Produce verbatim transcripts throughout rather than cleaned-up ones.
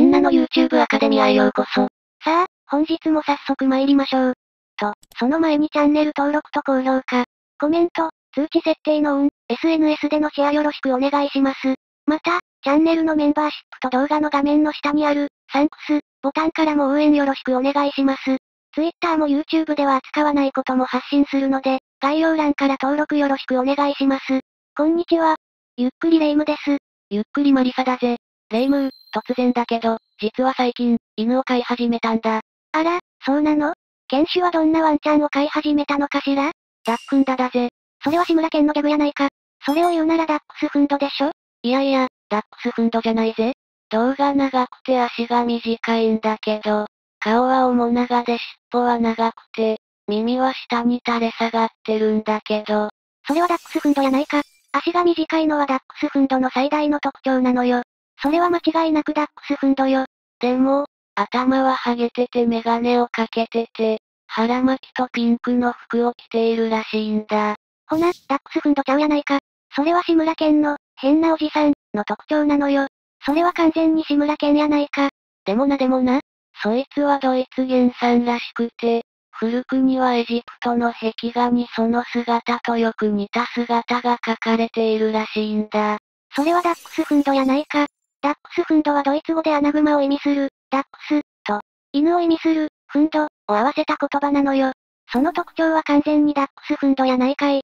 んなの YouTube アカデミアへようこそ。 さあ、本日も早速参りましょう。と、その前にチャンネル登録と高評価、コメント、通知設定のオン、エスエヌエス でのシェアよろしくお願いします。また、チャンネルのメンバーシップと動画の画面の下にある、サンクス、ボタンからも応援よろしくお願いします。Twitter も YouTube では扱わないことも発信するので、概要欄から登録よろしくお願いします。こんにちは。ゆっくりレ夢ムです。 ゆっくりマリサだぜ。レ夢ム、突然だけど、実は最近、犬を飼い始めたんだ。 あら、そうなの？犬種はどんなワンちゃんを飼い始めたのかしら？ ダックンダだぜ。 それは志村けんのギャグやないか。それを言うならダックスフンドでしょ？ いやいや、ダックスフンドじゃないぜ。胴が長くて足が短いんだけど、顔は面長で尻尾は長くて、耳は下に垂れ下がってるんだけど。 それはダックスフンドやないか。足が短いのはダックスフンドの最大の特徴なのよ。それは間違いなくダックスフンドよ。 でも、頭はハゲててメガネをかけてて、腹巻きとピンクの服を着ているらしいんだ。 ほな、ダックスフンドちゃうやないか。それは志村けんの、変なおじさん、の特徴なのよ。それは完全に志村けんやないか。 でもなでもな、そいつはドイツ原産らしくて、古くにはエジプトの壁画にその姿とよく似た姿が描かれているらしいんだ。 それはダックスフンドやないか。ダックスフンドはドイツ語でアナグマを意味する、ダックス、と、犬を意味する、フンド、を合わせた言葉なのよ。その特徴は完全にダックスフンドやないかい。って、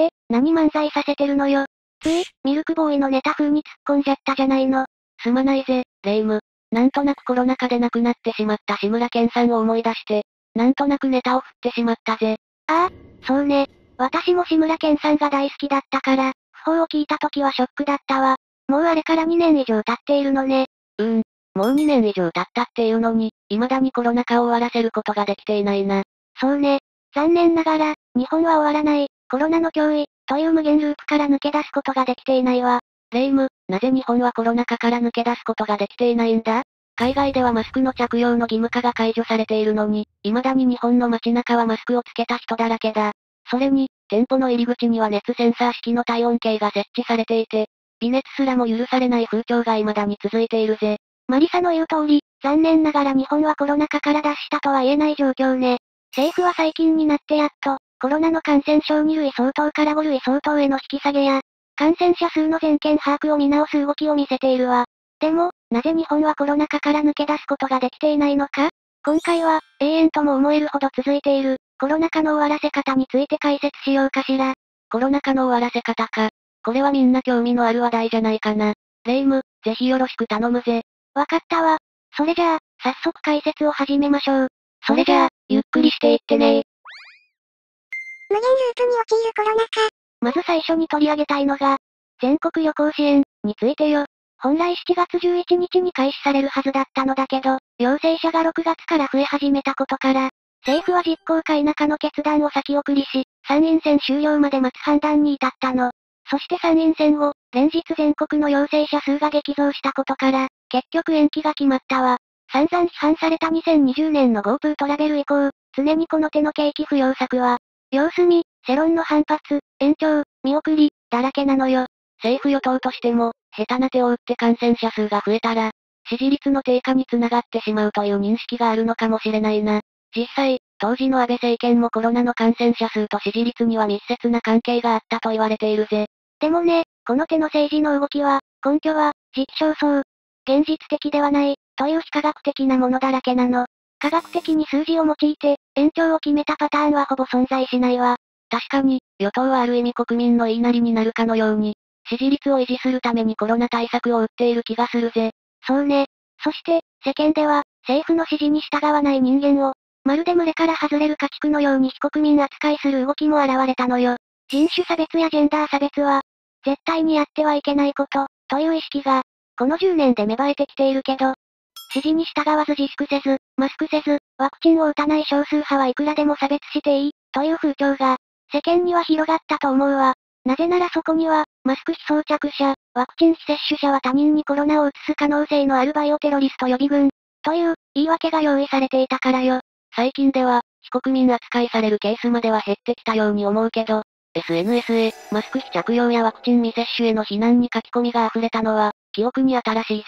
何漫才させてるのよ。つい、ミルクボーイのネタ風に突っ込んじゃったじゃないの。 すまないぜ、レ夢ム。なんとなくコロナ禍で亡くなってしまった志村けんさんを思い出して、なんとなくネタを振ってしまったぜ。 ああ、そうね。私も志村けんさんが大好きだったから、訃報を聞いた時はショックだったわ。もうあれからにねん以上経っているのね。 うーん。もうにねん以上経ったっていうのに、未だにコロナ禍を終わらせることができていないな。 そうね。残念ながら、日本は終わらない、コロナの脅威、という無限ループから抜け出すことができていないわ。 レ夢ム、なぜ日本はコロナ禍から抜け出すことができていないんだ？海外ではマスクの着用の義務化が解除されているのに、未だに日本の街中はマスクをつけた人だらけだ。それに、店舗の入り口には熱センサー式の体温計が設置されていて、微熱すらも許されない風潮が未だに続いているぜ。 マリサの言う通り、残念ながら日本はコロナ禍から脱したとは言えない状況ね。政府は最近になってやっと、コロナの感染症に類相当からご類相当への引き下げや、感染者数の全件把握を見直す動きを見せているわ。でも、なぜ日本はコロナ禍から抜け出すことができていないのか？今回は、永遠とも思えるほど続いている、コロナ禍の終わらせ方について解説しようかしら。 コロナ禍の終わらせ方か。これはみんな興味のある話題じゃないかな。レ夢ム、ぜひよろしく頼むぜ。 わかったわ。それじゃあ、早速解説を始めましょう。 それじゃあ、ゆっくりしていってねー。 無限ループに陥るコロナ禍。 まず最初に取り上げたいのが、全国旅行支援、についてよ。本来しちがつじゅういちにちに開始されるはずだったのだけど、陽性者がろくがつから増え始めたことから、政府は実行か否かの決断を先送りし、参院選終了まで待つ判断に至ったの。そして参院選後、連日全国の陽性者数が激増したことから、結局延期が決まったわ。散々批判されたにせんにじゅうねんの GoTo トラベル以降、常にこの手の景気不要策は、様子見、世論の反発、延長、見送り、だらけなのよ。 政府与党としても、下手な手を打って感染者数が増えたら、支持率の低下につながってしまうという認識があるのかもしれないな。実際、当時の安倍政権もコロナの感染者数と支持率には密接な関係があったと言われているぜ。 でもね、この手の政治の動きは、根拠は、時期尚早。現実的ではない、という非科学的なものだらけなの。科学的に数字を用いて、延長を決めたパターンはほぼ存在しないわ。 確かに、与党はある意味国民の言いなりになるかのように、支持率を維持するためにコロナ対策を打っている気がするぜ。 そうね。そして、世間では、政府の指示に従わない人間を、まるで群れから外れる家畜のように非国民扱いする動きも現れたのよ。人種差別やジェンダー差別は、絶対にやってはいけないこと、という意識が、このじゅうねんで芽生えてきているけど、指示に従わず自粛せず、マスクせず、ワクチンを打たない少数派はいくらでも差別していい、という風潮が、世間には広がったと思うわ。なぜならそこには、マスク非装着者、ワクチン非接種者は他人にコロナを移す可能性のあるバイオテロリスト予備軍、という、言い訳が用意されていたからよ。 最近では、非国民扱いされるケースまでは減ってきたように思うけど、エスエヌエス へ、マスク非着用やワクチン未接種への非難に書き込みが溢れたのは、記憶に新しいぜ。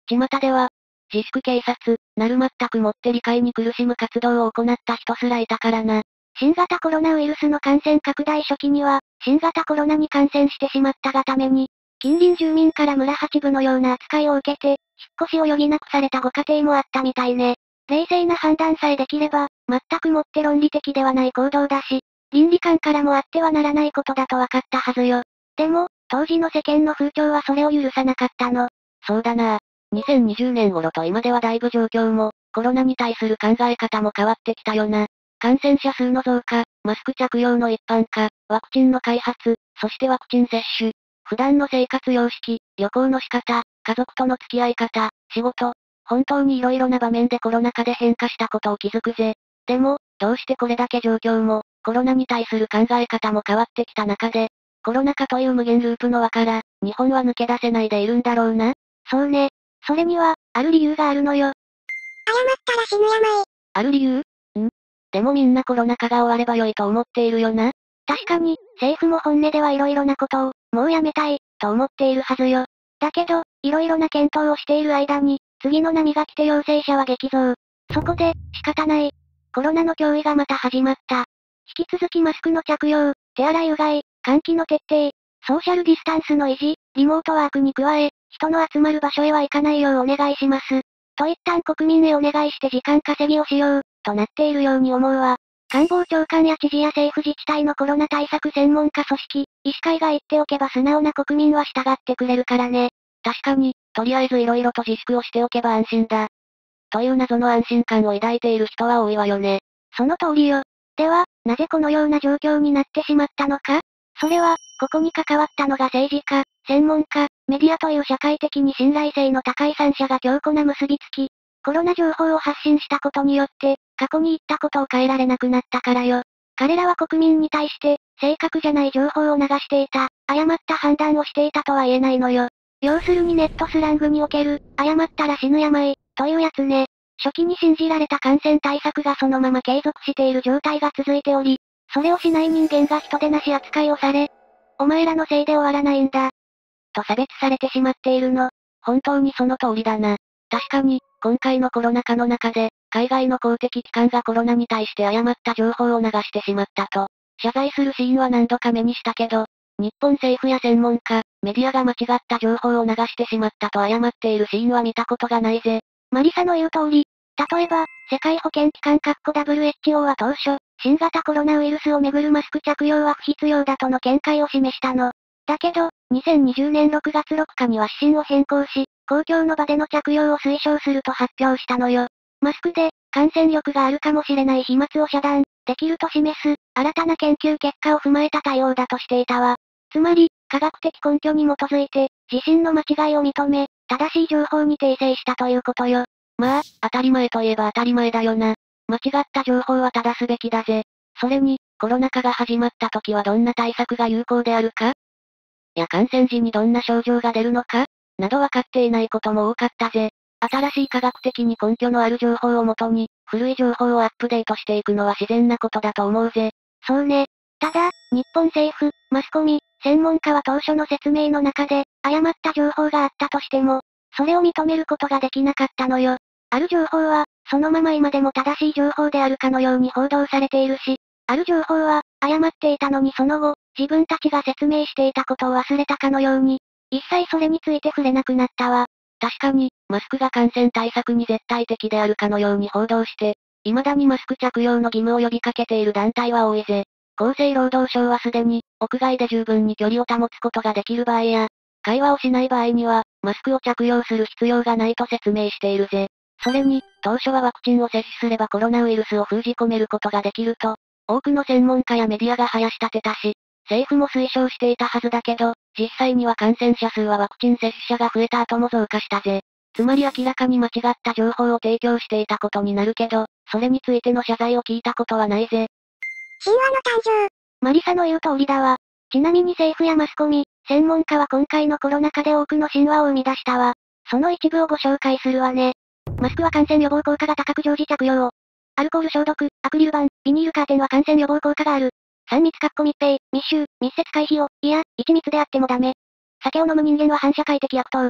巷では、自粛警察、なる全くもって理解に苦しむ活動を行った人すらいたからな。 新型コロナウイルスの感染拡大初期には、新型コロナに感染してしまったがために、近隣住民から村八分のような扱いを受けて、引っ越しを余儀なくされたご家庭もあったみたいね。冷静な判断さえできれば、全くもって論理的ではない行動だし、倫理観からもあってはならないことだと分かったはずよ。でも、当時の世間の風潮はそれを許さなかったの。 そうだな。にせんにじゅうねん頃と今ではだいぶ状況も、コロナに対する考え方も変わってきたよな。感染者数の増加、マスク着用の一般化、ワクチンの開発、そしてワクチン接種、普段の生活様式、旅行の仕方、家族との付き合い方、仕事、本当に色々な場面でコロナ禍で変化したことを気づくぜ。でも、どうしてこれだけ状況も、コロナに対する考え方も変わってきた中で、コロナ禍という無限ループの輪から、日本は抜け出せないでいるんだろうな。 そうね。それには、ある理由があるのよ。 謝ったら死ぬ病。 ある理由？ん？でもみんなコロナ禍が終われば良いと思っているよな。 確かに、政府も本音では色々なことを、もうやめたい、と思っているはずよ。だけど、色々な検討をしている間に、次の波が来て陽性者は激増。そこで、仕方ない。コロナの脅威がまた始まった。引き続きマスクの着用、手洗いうがい、換気の徹底、ソーシャルディスタンスの維持、リモートワークに加え、人の集まる場所へは行かないようお願いします。と一旦国民へお願いして時間稼ぎをしよう、となっているように思うわ。官房長官や知事や政府自治体のコロナ対策専門家組織、医師会が言っておけば素直な国民は従ってくれるからね。 確かに、とりあえず色々と自粛をしておけば安心だ。という謎の安心感を抱いている人は多いわよね。 その通りよ。では、なぜこのような状況になってしまったのか？それは、ここに関わったのが政治家、専門家、メディアという社会的に信頼性の高い三者が強固な結びつき、コロナ情報を発信したことによって、過去に言ったことを変えられなくなったからよ。彼らは国民に対して、正確じゃない情報を流していた、誤った判断をしていたとは言えないのよ。要するにネットスラングにおける、誤ったら死ぬ病、というやつね。初期に信じられた感染対策がそのまま継続している状態が続いており、それをしない人間が人でなし扱いをされ、お前らのせいで終わらないんだ。と差別されてしまっているの。 本当にその通りだな。確かに、今回のコロナ禍の中で、海外の公的機関がコロナに対して誤った情報を流してしまったと、謝罪するシーンは何度か目にしたけど、日本政府や専門家、メディアが間違った情報を流してしまったと謝っているシーンは見たことがないぜ。 マリサの言う通り、例えば、世界保健機関 ダブリューエイチオー は当初、新型コロナウイルスをめぐるマスク着用は不必要だとの見解を示したの。だけど、にせんにじゅうねんろくがつろくかには指針を変更し、公共の場での着用を推奨すると発表したのよ。マスクで、感染力があるかもしれない飛沫を遮断、できると示す、新たな研究結果を踏まえた対応だとしていたわ。つまり、科学的根拠に基づいて、自身の間違いを認め、正しい情報に訂正したということよ。 まあ、当たり前といえば当たり前だよな。間違った情報は正すべきだぜ。それに、コロナ禍が始まった時はどんな対策が有効であるか？や感染時にどんな症状が出るのかなど分かっていないことも多かったぜ。新しい科学的に根拠のある情報をもとに、古い情報をアップデートしていくのは自然なことだと思うぜ。 そうね。ただ、日本政府、マスコミ、専門家は当初の説明の中で、誤った情報があったとしても、それを認めることができなかったのよ。ある情報は、そのまま今でも正しい情報であるかのように報道されているし、ある情報は、誤っていたのにその後、自分たちが説明していたことを忘れたかのように、一切それについて触れなくなったわ。 確かに、マスクが感染対策に絶対的であるかのように報道して、未だにマスク着用の義務を呼びかけている団体は多いぜ。厚生労働省はすでに、屋外で十分に距離を保つことができる場合や、会話をしない場合には、マスクを着用する必要がないと説明しているぜ。それに、当初はワクチンを接種すればコロナウイルスを封じ込めることができると、多くの専門家やメディアが囃し立てたし、政府も推奨していたはずだけど、実際には感染者数はワクチン接種者が増えた後も増加したぜ。つまり明らかに間違った情報を提供していたことになるけど、それについての謝罪を聞いたことはないぜ。 神話の誕生。 マリサの言う通りだわ。ちなみに政府やマスコミ、専門家は今回のコロナ禍で多くの神話を生み出したわ。その一部をご紹介するわね。マスクは感染予防効果が高く常時着用を。アルコール消毒、アクリル板、ビニールカーテンは感染予防効果がある。さん密かっこ密閉、密集、密接回避を、いや、一密であってもダメ。酒を飲む人間は反社会的悪党。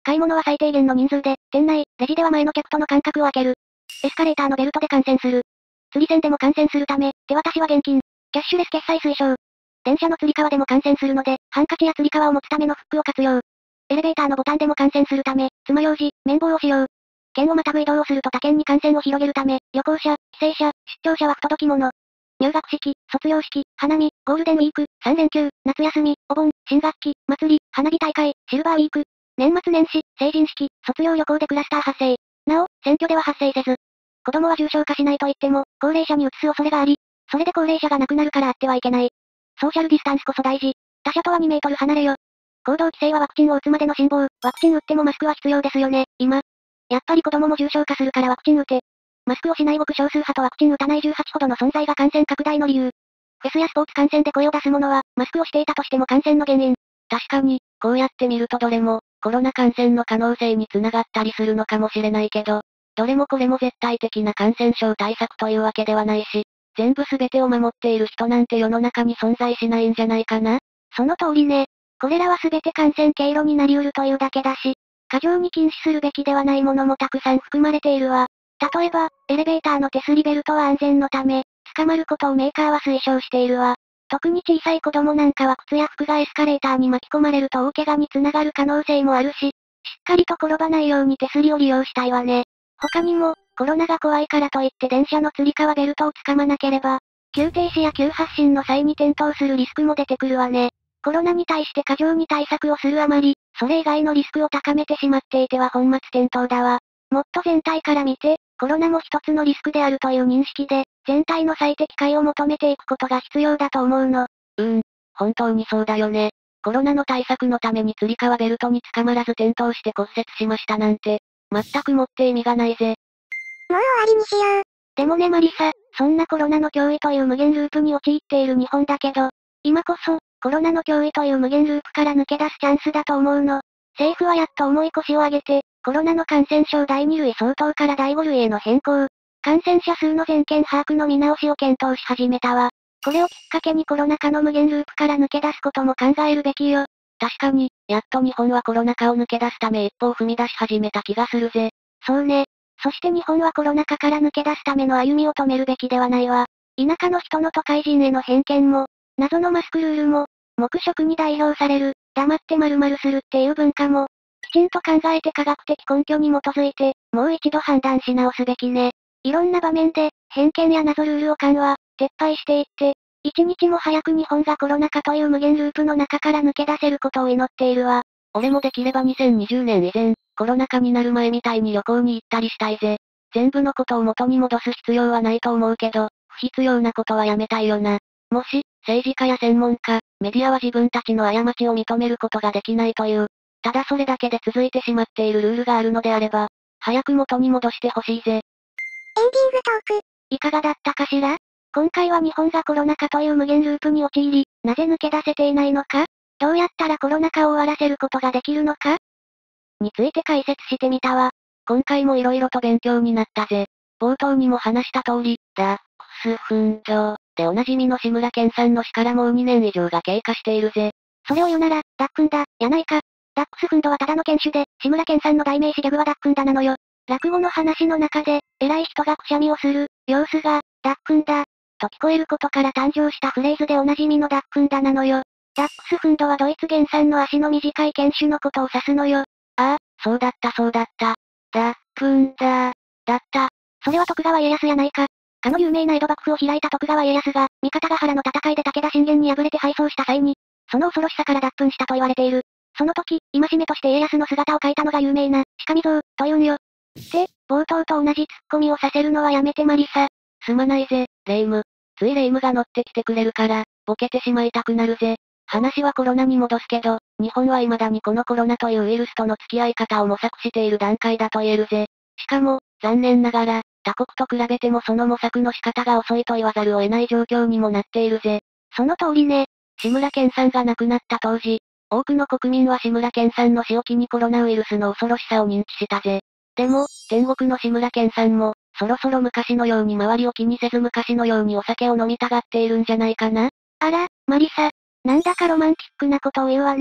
買い物は最低限の人数で、店内、レジでは前の客との間隔を空ける。エスカレーターのベルトで観戦する。釣り線でも観戦するため、手渡しは現金。キャッシュレス決済推奨。電車のつり革でも観戦するので、ハンカチやつり革を持つためのフックを活用。エレベーターのボタンでも観戦するため、爪楊枝、綿棒を使用。県をまたぐ移動をすると他県に観戦を広げるため、旅行者、帰省者、出張者は不届き者。入学式、卒業式、花見、ゴールデンウィーク、さん連休、夏休み、お盆、新学期、祭り、花火大会、シルバーウィーク、年末年始、成人式、卒業旅行でクラスター発生。なお、選挙では発生せず。子供は重症化しないと言っても、高齢者に移す恐れがあり、それで高齢者が亡くなるからあってはいけない。ソーシャルディスタンスこそ大事。他者とはにメートル離れよ。行動規制はワクチンを打つまでの辛抱。ワクチン打ってもマスクは必要ですよね、今。やっぱり子供も重症化するからワクチン打て。マスクをしないごく少数派とワクチン打たないじゅうはちほどの存在が感染拡大の理由。フェスやスポーツ観戦で声を出す者は、マスクをしていたとしても感染の原因。 確かに、こうやって見るとどれも、コロナ感染の可能性につながったりするのかもしれないけど、どれもこれも絶対的な感染症対策というわけではないし、全部全てを守っている人なんて世の中に存在しないんじゃないかな。 その通りね。これらは全て感染経路になり得るというだけだし、過剰に禁止するべきではないものもたくさん含まれているわ。例えば、エレベーターの手すりベルトは安全のため、捕まることをメーカーは推奨しているわ。特に小さい子供なんかは靴や服がエスカレーターに巻き込まれると大怪我につながる可能性もあるし、しっかりと転ばないように手すりを利用したいわね。他にも、コロナが怖いからといって電車のつり革ベルトを掴まなければ、急停止や急発進の際に転倒するリスクも出てくるわね。コロナに対して過剰に対策をするあまり、それ以外のリスクを高めてしまっていては本末転倒だわ。もっと全体から見て、コロナも一つのリスクであるという認識で、全体の最適解を求めていくことが必要だと思うの。 うーん、本当にそうだよね。コロナの対策のためにつり革ベルトに捕まらず転倒して骨折しましたなんて、全くもって意味がないぜ。 もう終わりにしよう。 でもねマリサ、そんなコロナの脅威という無限ループに陥っている日本だけど、今こそ、コロナの脅威という無限ループから抜け出すチャンスだと思うの。政府はやっと重い腰を上げて、コロナの感染症だいに類相当からだいご類への変更、感染者数の全県把握の見直しを検討し始めたわ。これをきっかけにコロナ禍の無限ループから抜け出すことも考えるべきよ。 確かに、やっと日本はコロナ禍を抜け出すため一歩を踏み出し始めた気がするぜ。 そうね。そして日本はコロナ禍から抜け出すための歩みを止めるべきではないわ。田舎の人の都会人への偏見も、謎のマスクルールも、黙食に代表される、黙って〇〇するっていう文化も、きちんと考えて科学的根拠に基づいて、もう一度判断し直すべきね。いろんな場面で、偏見や謎ルールを緩和、撤廃していって、一日も早く日本がコロナ禍という無限ループの中から抜け出せることを祈っているわ。 俺もできればにせんにじゅうねん以前、コロナ禍になる前みたいに旅行に行ったりしたいぜ。全部のことを元に戻す必要はないと思うけど、不必要なことはやめたいよな。もし、政治家や専門家、メディアは自分たちの過ちを認めることができないという、ただそれだけで続いてしまっているルールがあるのであれば、早く元に戻してほしいぜ。 エンディングトーク。 いかがだったかしら？今回は日本がコロナ禍という無限ループに陥り、なぜ抜け出せていないのか？どうやったらコロナ禍を終わらせることができるのかについて解説してみたわ。 今回も色々と勉強になったぜ。冒頭にも話した通り、ダックスフンドでおなじみの志村けんさんの死からもうにねん以上が経過しているぜ。 それを言うなら、ダックンだ、やないか。ダックスフンドはただの犬種で、志村けんさんの代名詞ギャグはダックンだなのよ。落語の話の中で、偉い人がくしゃみをする、様子が、ダックンだ、と聞こえることから誕生したフレーズでおなじみのダックンだなのよ。ダックスフンドはドイツ原産の足の短い犬種のことを指すのよ。 ああ、そうだったそうだった。ダックンだ、だった。 それは徳川家康やないか。かの有名な江戸幕府を開いた徳川家康が、三方ヶ原の戦いで武田信玄に敗れて敗走した際に、その恐ろしさから脱糞したと言われている。その時、戒めとして家康の姿を描いたのが有名な、鹿見像、というんよ。で、冒頭と同じツッコミをさせるのはやめてマリサ。 すまないぜ、レイム。ついレイムが乗ってきてくれるから、ボケてしまいたくなるぜ。話はコロナに戻すけど、日本は未だにこのコロナというウイルスとの付き合い方を模索している段階だと言えるぜ。しかも、残念ながら、他国と比べてもその模索の仕方が遅いと言わざるを得ない状況にもなっているぜ。 その通りね。 志村けんさんが亡くなった当時、多くの国民は志村けんさんの死を機にコロナウイルスの恐ろしさを認知したぜ。でも、天国の志村けんさんも、そろそろ昔のように周りを気にせず昔のようにお酒を飲みたがっているんじゃないかな？ あら、マリサ。なんだかロマンティックなことを言うわね。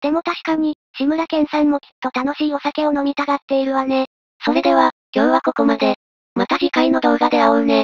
でも確かに、志村けんさんもきっと楽しいお酒を飲みたがっているわね。 それでは、今日はここまで。また次回の動画で会おうね。